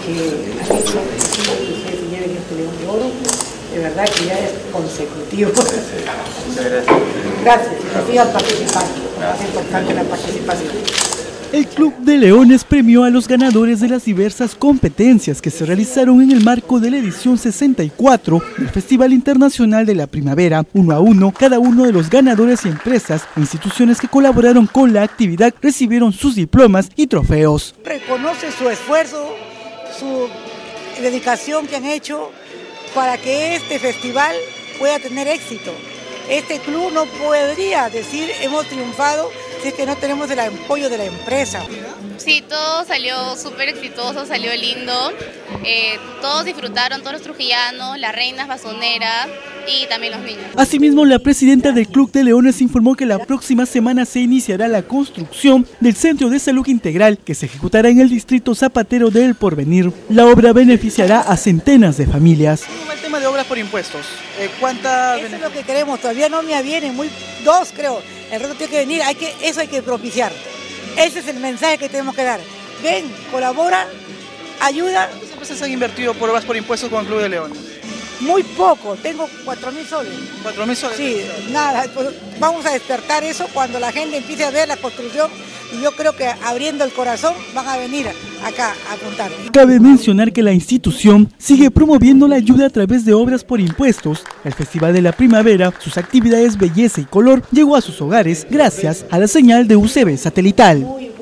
que han hecho posible que ustedes se lleven este León de Oro. De verdad que ya es consecutivo. Muchas gracias. Gracias, que sigan participando. Es importante la participación. El Club de Leones premió a los ganadores de las diversas competencias que se realizaron en el marco de la edición 64 del Festival Internacional de la Primavera. 1 a 1, cada uno de los ganadores y empresas e instituciones que colaboraron con la actividad recibieron sus diplomas y trofeos. Reconoce su esfuerzo, su dedicación que han hecho para que este festival pueda tener éxito. Este club no podría decir hemos triunfado si es que no tenemos el apoyo de la empresa. Sí, todo salió súper exitoso, salió lindo. Todos disfrutaron, todos los trujillanos, las reinas basoneras y también los niños. Asimismo, la presidenta del Club de Leones informó que la próxima semana se iniciará la construcción del Centro de Salud Integral que se ejecutará en el distrito Zapatero del Porvenir. La obra beneficiará a centenas de familias. El tema de obras por impuestos, ¿cuántas? Eso es lo que queremos, todavía no me avienen, dos creo, el resto tiene que venir, eso hay que propiciar. Ese es el mensaje que tenemos que dar. Ven, colabora, ayuda. ¿Cuántas empresas han invertido por obras por impuestos con el Club de Leones? Muy poco, tengo 4.000 soles. ¿4.000 soles? Sí, nada, pues vamos a despertar eso cuando la gente empiece a ver la construcción y yo creo que abriendo el corazón van a venir acá a apuntar. Cabe mencionar que la institución sigue promoviendo la ayuda a través de obras por impuestos. El Festival de la Primavera, sus actividades Belleza y Color llegó a sus hogares gracias a la señal de UCB satelital.